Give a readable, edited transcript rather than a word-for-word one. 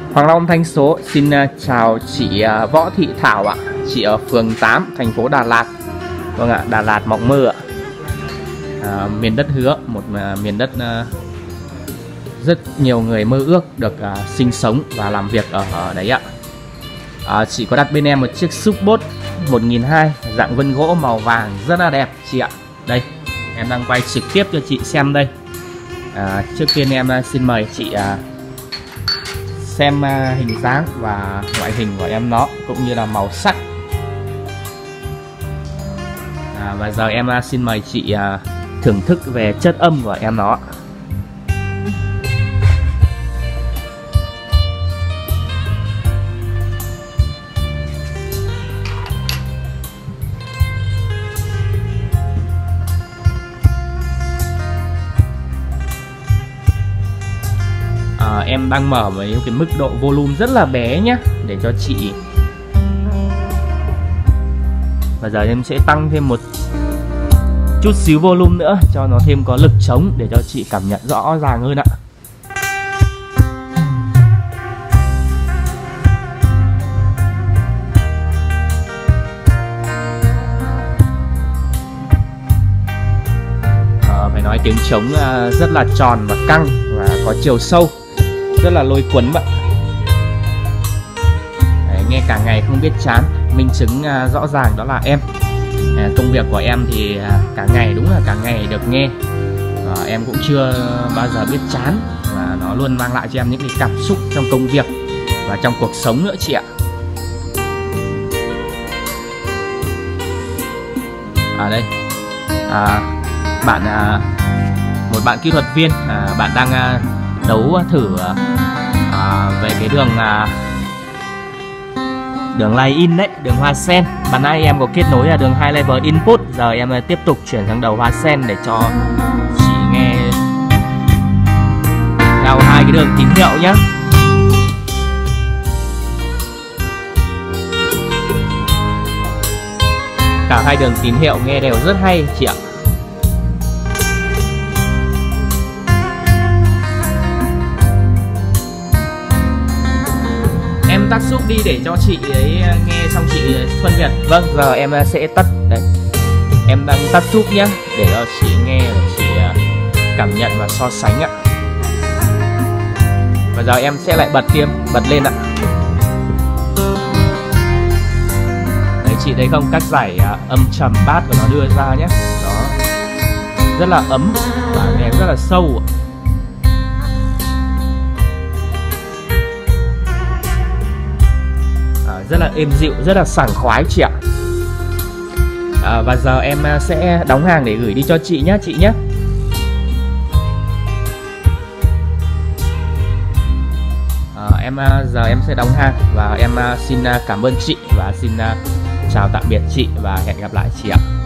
Hoàng Long Thanh Số xin chào chị Võ Thị Thảo ạ. Chị ở phường 8, thành phố Đà Lạt. Vâng ạ, Đà Lạt mộng mơ ạ. Miền đất hứa, một miền đất rất nhiều người mơ ước được sinh sống và làm việc ở đấy ạ. Chị có đặt bên em một chiếc Supbot 1200 dạng vân gỗ màu vàng rất là đẹp chị ạ. Đây, em đang quay trực tiếp cho chị xem đây. Trước tiên em xin mời chị xem hình dáng và ngoại hình của em nó cũng như là màu sắc. Và giờ em xin mời chị thưởng thức về chất âm của em nó. Em đang mở với cái mức độ volume rất là bé nhé, để cho chị. Và giờ em sẽ tăng thêm một chút xíu volume nữa cho nó thêm có lực trống để cho chị cảm nhận rõ ràng hơn ạ. Phải nói tiếng trống rất là tròn và căng và có chiều sâu, rất là lôi cuốn bạn. Đấy, nghe cả ngày không biết chán, minh chứng rõ ràng đó là em. Công việc của em thì cả ngày, đúng là cả ngày được nghe. Em cũng chưa bao giờ biết chán, và nó luôn mang lại cho em những cái cảm xúc trong công việc và trong cuộc sống nữa chị ạ. Đây, một bạn kỹ thuật viên, bạn đang đấu thử về cái đường line in đấy, đường hoa sen. Ban nãy em có kết nối là đường 2 level input, giờ em tiếp tục chuyển sang đầu hoa sen để cho chị nghe theo hai cái đường tín hiệu nhé. Cả hai đường tín hiệu nghe đều rất hay chị ạ. Tắt súp đi để cho chị ấy nghe xong chị phân biệt. Vâng, giờ em sẽ tắt đấy. Em đang tắt súp nhá, để cho chị nghe, để chị cảm nhận và so sánh ạ. Và giờ em sẽ lại bật lên ạ. Đấy, chị thấy không, các giải âm trầm bass của nó đưa ra nhé. Đó, rất là ấm và nghe rất là sâu ạ. Rất là êm dịu, rất là sảng khoái chị ạ. Và giờ em sẽ đóng hàng để gửi đi cho chị nhé Giờ em sẽ đóng hàng và em xin cảm ơn chị và xin chào tạm biệt chị và hẹn gặp lại chị ạ.